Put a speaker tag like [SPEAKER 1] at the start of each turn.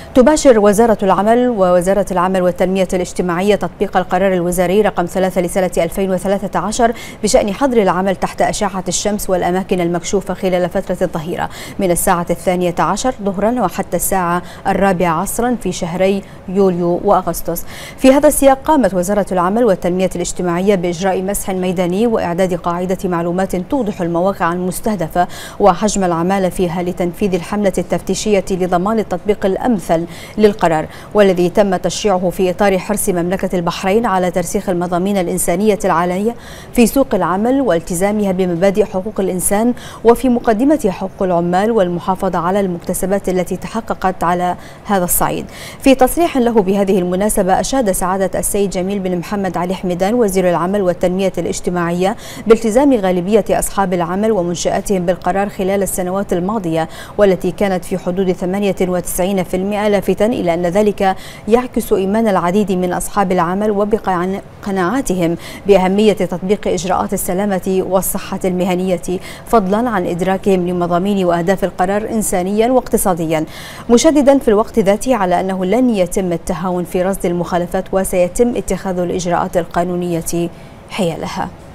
[SPEAKER 1] تباشر وزارة العمل ووزارة العمل والتنمية الاجتماعية تطبيق القرار الوزاري رقم 3 لسنة 2013 بشأن حظر العمل تحت أشعة الشمس والأماكن المكشوفة خلال فترة الظهيرة من الساعة 12 ظهرا وحتى الساعة 4 عصرا في شهري يوليو وأغسطس. في هذا السياق قامت وزارة العمل والتنمية الاجتماعية بإجراء مسح ميداني وإعداد قاعدة معلومات توضح المواقع المستهدفة وحجم العمالة فيها لتنفيذ الحملة التفتيشية لضمان التطبيق الأمثل للقرار، والذي تم تشريعه في إطار حرص مملكة البحرين على ترسيخ المضامين الإنسانية العالية في سوق العمل والتزامها بمبادئ حقوق الإنسان، وفي مقدمة حقوق العمال والمحافظة على المكتسبات التي تحققت على هذا الصعيد. في تصريح له بهذه المناسبة أشاد سعادة السيد جميل بن محمد علي حميدان وزير العمل والتنمية الاجتماعية بالتزام غالبية أصحاب العمل ومنشآتهم بالقرار خلال السنوات الماضية، والتي كانت في حدود 98%، لافتا إلى أن ذلك يعكس إيمان العديد من أصحاب العمل وبقناعاتهم بأهمية تطبيق إجراءات السلامة والصحة المهنية، فضلا عن إدراكهم لمضامين وأهداف القرار إنسانيا واقتصاديا، مشددا في الوقت ذاته على أنه لن يتم التهاون في رصد المخالفات وسيتم اتخاذ الإجراءات القانونية حيالها.